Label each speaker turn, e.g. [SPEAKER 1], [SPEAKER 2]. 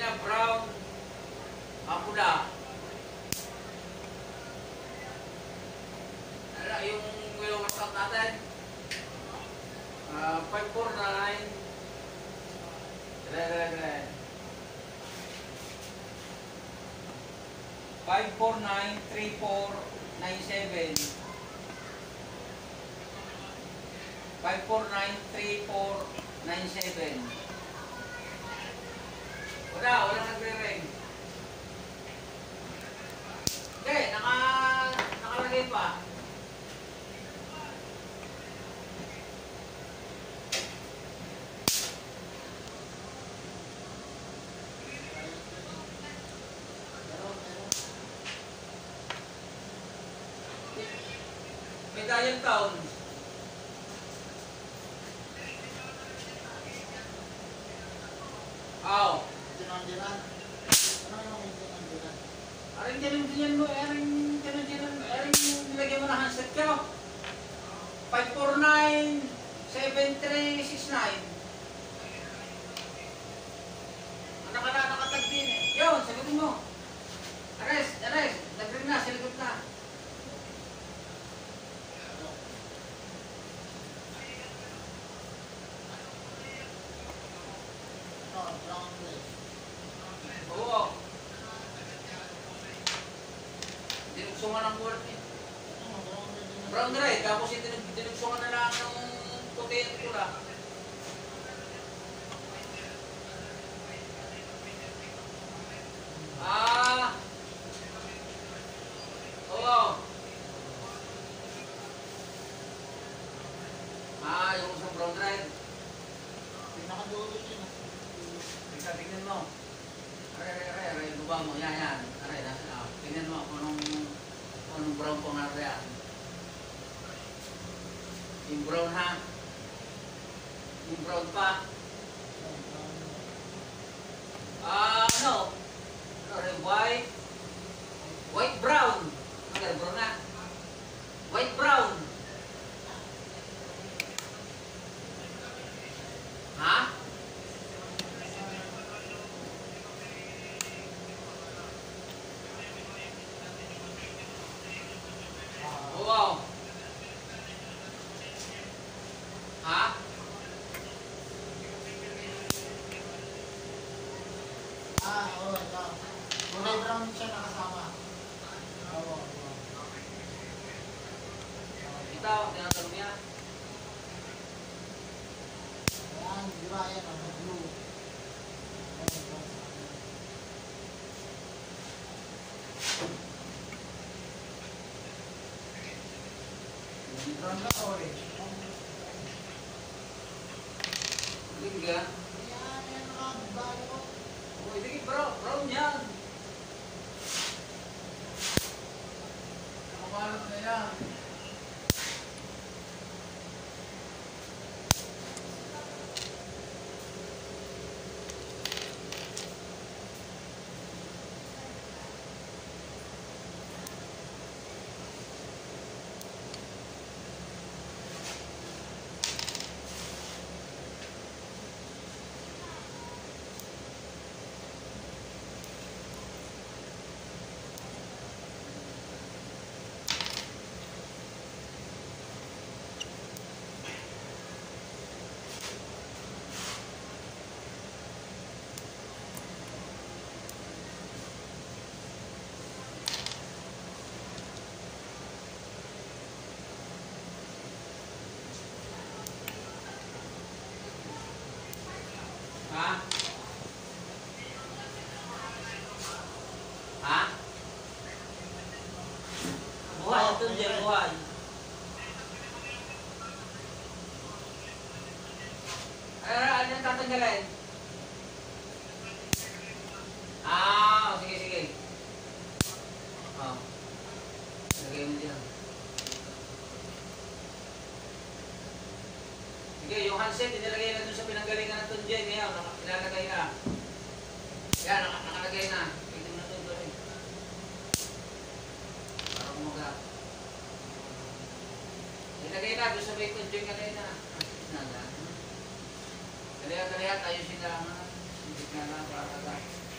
[SPEAKER 1] niya brown, pula. Ano, yung willow workout natin. 549. Dire. 549-3497. 549-3497. Walang nagre-ring. Okay, nakalagay pa. Medallion Town. Aw.
[SPEAKER 2] Dinan. Ano yung dinan?
[SPEAKER 1] Aring dinan mo, aring nilagyan mo na handset ka. 549-7369. Nakatag din eh. Yun, sagutin mo. Arrest. Nag-ring na, siligot na. Oo. Dinugsungan ng board eh. Brown red, tapos yung dinugsungan na lang ng puti at pula. Oo. Yung isang brown red.
[SPEAKER 2] Pinakadulo yun.
[SPEAKER 1] Tingnan mo. Aray, luba mo. Yan. Aray, tingnan mo kung anong brown pong natin yan. Yung brown ha. Yung brown pa. White brown. Ano brown na? White brown. Ha? Wow. Ha?
[SPEAKER 2] Oo, ito. Kulay brown siya nakasama. Oo.
[SPEAKER 1] Ito, tinatanong niya.
[SPEAKER 2] Ayan, di ba? Ayan, blue. Brown na orange.
[SPEAKER 1] Galing ka?
[SPEAKER 2] Ayan, nakabalo ko.
[SPEAKER 1] Hindi, brown yan.
[SPEAKER 2] Nakabalot na yan.
[SPEAKER 1] Ha? Ha? Buhay, ito dyan, buhay. Ano yung tatanggalin? Sige. Lagay mo dyan. Sige, yung handset, inilagay na dun sa pinanggalingan ng tunjen. Ngayon, ilalagay na. Yan, nakalagay na. Ito na doon. Para kumaga. Ilagay na doon sa may tunjen kanina. Kalihan, tayo sila. Hindi ka na para